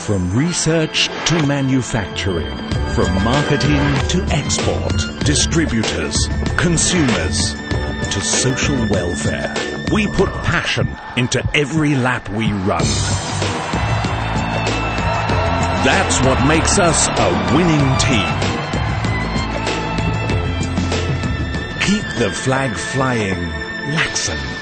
From research to manufacturing, from marketing to export, distributors, consumers, to social welfare, we put passion into every lap we run. That's what makes us a winning team. Keep the flag flying, Lakson.